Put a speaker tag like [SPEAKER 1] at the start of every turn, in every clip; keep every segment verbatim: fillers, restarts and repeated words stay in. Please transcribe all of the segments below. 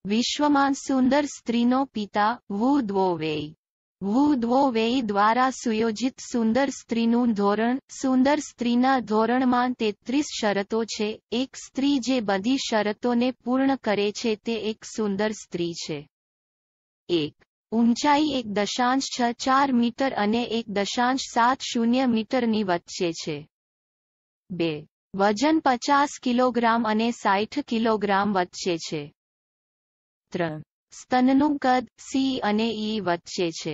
[SPEAKER 1] વિશ્વમાં સુંદર સ્ત્રીનો પિતા વુ દ્વો Wei. વુ દ્વો Wei દ્વારા સુયોજિત સુંદર સ્ત્રીનું ધોરણ. સુંદર સ્ત્રીના ધોરણમાં તેત્રીસ શરતો છે. એક સ્ત્રી જે બધી શરતોને પૂર્ણ કરે છે તે એક સુંદર સ્ત્રી છે. એક ઊંચાઈ એક દશાંશ છ ચાર મીટર અને એક દશાંશ સાત શૂન્ય મીટરની વચ્ચે છે. બે વજન પચાસ કિલોગ્રામ અને સાઠ કિલોગ્રામ વચ્ચે છે. ત્રણ સ્તનનું કદ સી અને ઈ વચ્ચે છે.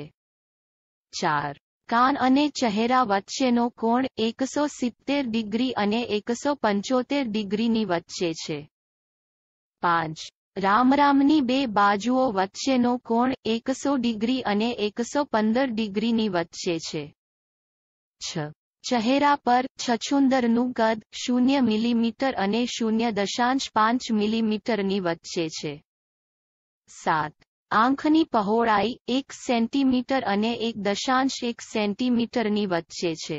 [SPEAKER 1] ચાર કાન અને ચહેરા વચ્ચેનો કોણ એકસો સિત્તેર ડિગ્રી અને એકસો પંચોતેર ડિગ્રીની વચ્ચે છે. પાંચ રામરામની બે બાજુઓ વચ્ચેનો કોણ એકસો ડિગ્રી અને એકસો પંદર ડિગ્રીની વચ્ચે છે. છ ચહેરા પર છછુંદરનું કદ શૂન્ય મિલીમીટર અને શૂન્ય દશાંશ પાંચ મિલીમીટરની વચ્ચે છે. સાત આંખની પહોળાઈ એક સેન્ટીમીટર અને એક દશાંશ એક સેન્ટીમીટરની વચ્ચે છે.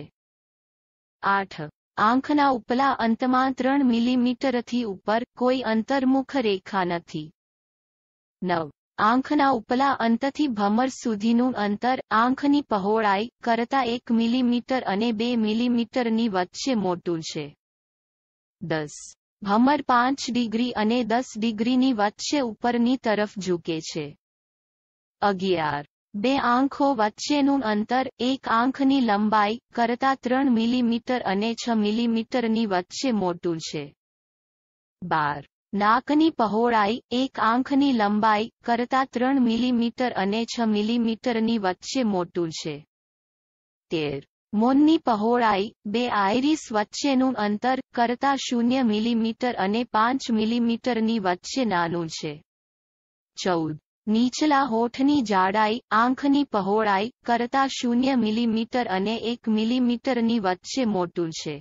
[SPEAKER 1] આઠ આંખના ઉપલા અંતમાં ત્રણ મિલીમીટરથી ઉપર કોઈ અંતર્મુખ રેખા નથી. નવ આંખના ઉપલા અંતથી ભમર સુધીનું અંતર આંખની પહોળાઈ કરતાં એક મિલીમીટર અને બે મિલીમીટરની વચ્ચે મોટું છે. દસ ભમર પાંચ ડિગ્રી અને દસ ડિગ્રીની વચ્ચે ઉપરની તરફ ઝૂકે છે. અગિયાર બે આંખો વચ્ચેનું અંતર એક આંખની લંબાઈ કરતાં ત્રણ મિલીમીટર અને છ મિલીમીટરની વચ્ચે મોટું છે. બાર નાકની પહોળાઈ એક આંખની લંબાઈ કરતાં ત્રણ મિલીમીટર અને છ મિલીમીટરની વચ્ચે મોટું છે. તેર મોંની પહોળાઈ બે આઇરિસ વચ્ચેનું અંતર કરતાં શૂન્ય મિલીમીટર અને પાંચ મિલીમીટરની વચ્ચે નાનું છે. ચૌદ નીચલા હોઠની જાડાઈ આંખની પહોળાઈ કરતાં શૂન્ય મિલીમીટર અને એક મિલીમીટરની વચ્ચે મોટું છે.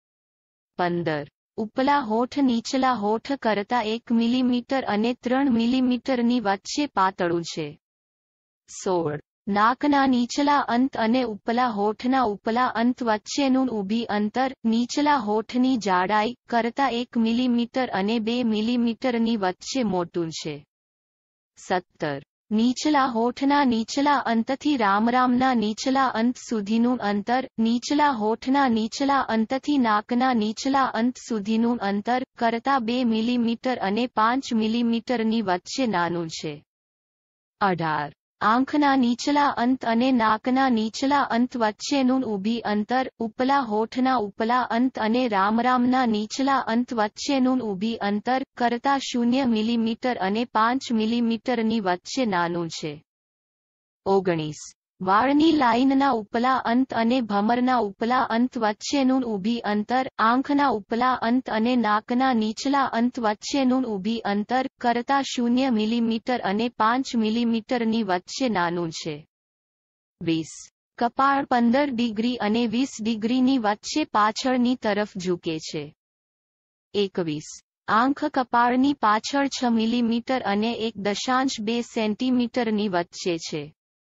[SPEAKER 1] પંદર ઉપલા હોઠ નીચલા હોઠ કરતાં એક મિલીમીટર અને ત્રણ મિલીમીટરની વચ્ચે પાતળું છે. સોળ નાકના નીચલા અંત અને ઉપલા હોઠના ઉપલા અંત વચ્ચેનું ઊભી અંતર નીચલા હોઠની જાડાઈ કરતાં એક મિલીમીટર અને બે મિલીમીટરની વચ્ચે મોટું છે. સત્તર નીચલા હોઠના નીચલા અંતથી રામરામના નીચલા અંત સુધીનું અંતર નીચલા હોઠના નીચલા અંતથી નાકના નીચલા અંત સુધીનું અંતર કરતાં બે મિલીમીટર અને પાંચ મિલીમીટરની વચ્ચે નાનું છે. અઢાર આંખના નીચલા અંત અને નાકના નીચલા અંત વચ્ચેનું ઊભી અંતર ઉપલા હોઠના ઉપલા અંત અને રામરામના નીચલા અંત વચ્ચેનું ઊભી અંતર કરતાં શૂન્ય મિલીમીટર અને પાંચ મિલીમીટરની વચ્ચે નાનું છે. ઓગણીસ વાળની લાઇનના ઉપલા અંત અને ભમરના ઉપલા અંત વચ્ચેનું ઊભી અંતર આંખના ઉપલા અંત અને નાકના નીચલા અંત વચ્ચેનું ઊભી અંતર કરતાં શૂન્ય મિલીમીટર અને પાંચ મિલીમીટરની વચ્ચે નાનું છે. વીસ કપાળ પંદર ડિગ્રી અને વીસ ડિગ્રીની વચ્ચે પાછળની તરફ ઝૂકે છે. એકવીસ આંખ કપાળની પાછળ છ મિલીમીટર અને એક દશાંશ બે સેન્ટીમીટરની વચ્ચે છે.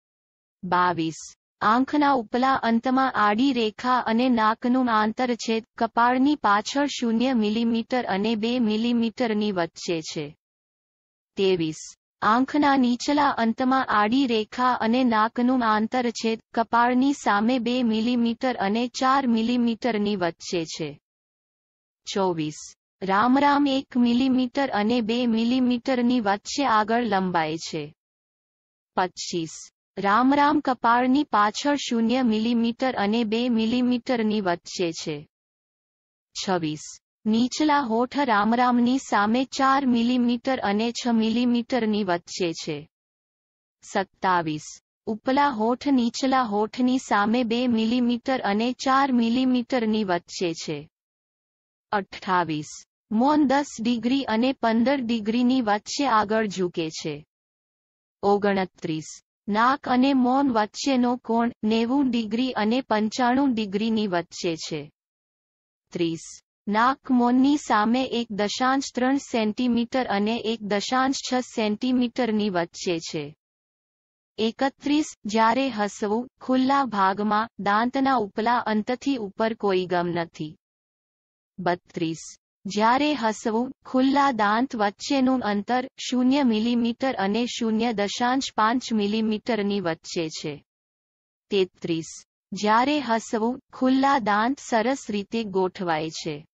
[SPEAKER 1] બાવીસ આંખના ઉપલા અંતમાં આડી રેખા અને નાકનું આંતરછેદ કપાળની પાછળ શૂન્ય મિલીમીટર અને બે મિલીમીટરની વચ્ચે છે. ત્રેવીસ આંખના નીચલા અંતમાં આડી રેખા અને નાકનું આંતરછેદ કપાળની સામે બે મિલીમીટર અને ચાર મિલીમીટરની વચ્ચે છે. ચોવીસ રામરામ એક મિલીમીટર અને બે મિલીમીટરની વચ્ચે આગળ લંબાય છે. પચીસ રામરામ કપાળની પાછળ શૂન્ય મિલીમીટર અને બે મિલીમીટરની વચ્ચે છે. છવ્વીસ નીચલા હોઠ રામરામની સામે ચાર મિલીમીટર અને છ મિલીમીટરની વચ્ચે છે. સત્તાવીસ ઉપલા હોઠ નીચલા હોઠની સામે બે મિલીમીટર અને ચાર મિલીમીટરની વચ્ચે છે. અઠ્ઠાવીસ મોં દસ ડિગ્રી અને પંદર ડિગ્રીની વચ્ચે આગળ ઝૂકે છે. ઓગણત્રીસ નાક અને મોં વચ્ચેનો કોણ નેવું ડિગ્રી અને પંચાણું ડિગ્રીની વચ્ચે છે. ત્રીસ નાક મોંની સામે એક દશાંશ ત્રણ સેન્ટીમીટર અને એક દશાંશ છ સેન્ટીમીટરની વચ્ચે છે. એકત્રીસ જ્યારે હસવું ખુલ્લા ભાગમાં દાંતના ઉપલા અંતથી ઉપર કોઈ ગમ નથી. બત્રીસ જ્યારે હસવું ખુલ્લા દાંત વચ્ચેનું અંતર શૂન્ય મિલીમીટર અને શૂન્ય દશાંશ પાંચ મિલીમીટરની વચ્ચે છે. તેત્રીસ. જ્યારે હસવું ખુલ્લા દાંત સરસ રીતે ગોઠવાય છે.